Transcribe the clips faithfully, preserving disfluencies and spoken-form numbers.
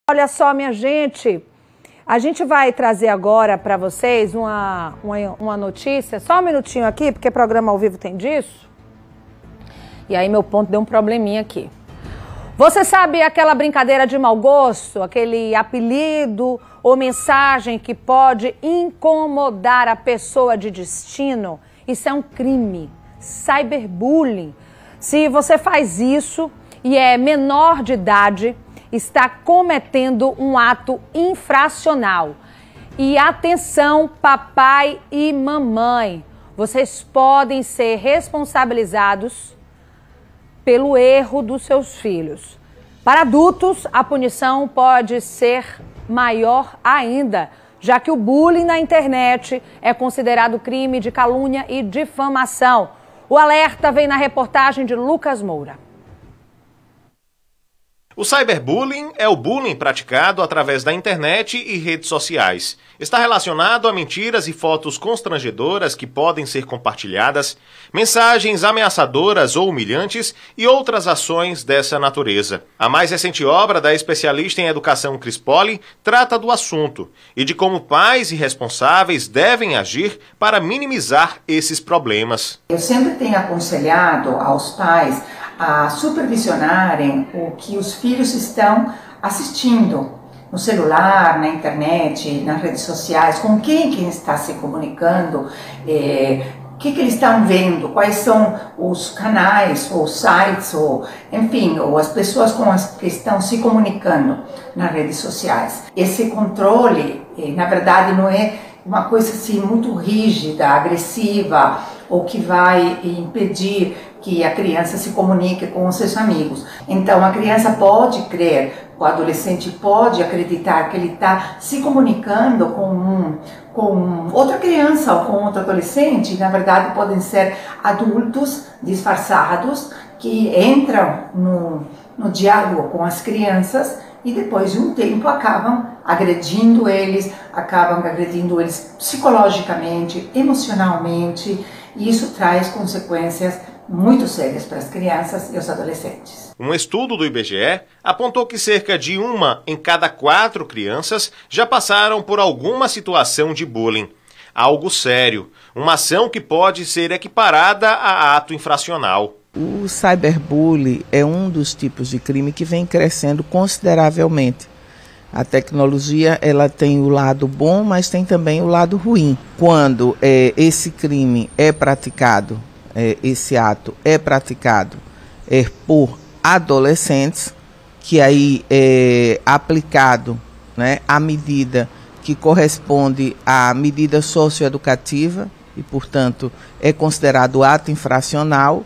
Olha só, minha gente, a gente vai trazer agora para vocês uma, uma, uma notícia, só um minutinho aqui, porque programa ao vivo tem disso. E aí meu ponto deu um probleminha aqui. Você sabe aquela brincadeira de mau gosto, aquele apelido ou mensagem que pode incomodar a pessoa de destino? Isso é um crime, cyberbullying. Se você faz isso e é menor de idade, está cometendo um ato infracional. E atenção, papai e mamãe, vocês podem ser responsabilizados pelo erro dos seus filhos. Para adultos, a punição pode ser maior ainda, já que o bullying na internet é considerado crime de calúnia e difamação. O alerta vem na reportagem de Lucas Moura. O cyberbullying é o bullying praticado através da internet e redes sociais. Está relacionado a mentiras e fotos constrangedoras que podem ser compartilhadas, mensagens ameaçadoras ou humilhantes e outras ações dessa natureza. A mais recente obra da especialista em educação Cris Poli trata do assunto e de como pais e responsáveis devem agir para minimizar esses problemas. Eu sempre tenho aconselhado aos pais a supervisionarem o que os filhos estão assistindo no celular, na internet, nas redes sociais, com quem que está se comunicando, é, o que, que eles estão vendo, quais são os canais, ou sites, ou enfim, ou as pessoas com as que estão se comunicando nas redes sociais. Esse controle, na verdade, não é uma coisa assim muito rígida, agressiva, ou que vai impedir que a criança se comunique com os seus amigos. Então a criança pode crer, o adolescente pode acreditar que ele está se comunicando com, um, com outra criança ou com outro adolescente. Na verdade podem ser adultos disfarçados que entram no, no diálogo com as crianças e depois de um tempo acabam agredindo eles, acabam agredindo eles psicologicamente, emocionalmente, e isso traz consequências muito sérias para as crianças e os adolescentes. Um estudo do I B G E apontou que cerca de uma em cada quatro crianças já passaram por alguma situação de bullying. Algo sério, uma ação que pode ser equiparada a ato infracional. O cyberbullying é um dos tipos de crime que vem crescendo consideravelmente. A tecnologia ela tem o lado bom, mas tem também o lado ruim. Quando é, esse crime é praticado, é, esse ato é praticado é, por adolescentes, que aí é aplicado, né, à medida que corresponde à medida socioeducativa e, portanto, é considerado ato infracional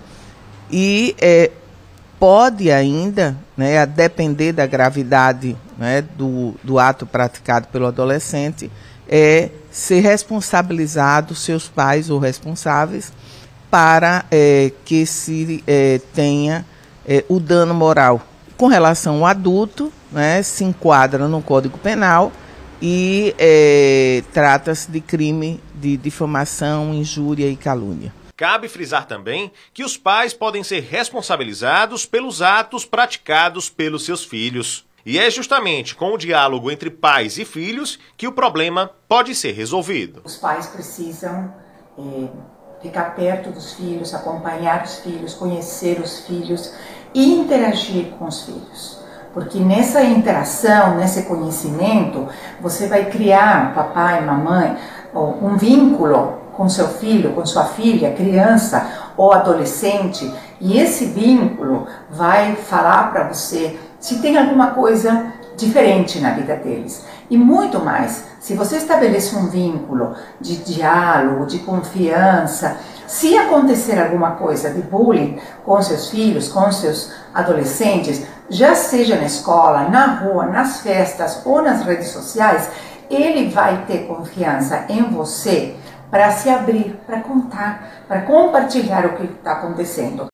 e é, pode ainda, né, a depender da gravidade, né, do, do ato praticado pelo adolescente, é ser responsabilizado seus pais ou responsáveis para é, que se é, tenha é, o dano moral. Com relação ao adulto, né, se enquadra no Código Penal e é, trata-se de crime de difamação, injúria e calúnia. Cabe frisar também que os pais podem ser responsabilizados pelos atos praticados pelos seus filhos. E é justamente com o diálogo entre pais e filhos que o problema pode ser resolvido. Os pais precisam é, ficar perto dos filhos, acompanhar os filhos, conhecer os filhos e interagir com os filhos. Porque nessa interação, nesse conhecimento, você vai criar, papai, mamãe, um vínculo com seu filho, com sua filha, criança ou adolescente, e esse vínculo vai falar para você se tem alguma coisa diferente na vida deles. E muito mais, se você estabelece um vínculo de diálogo, de confiança, se acontecer alguma coisa de bullying com seus filhos, com seus adolescentes, já seja na escola, na rua, nas festas ou nas redes sociais, ele vai ter confiança em você para se abrir, para contar, para compartilhar o que está acontecendo.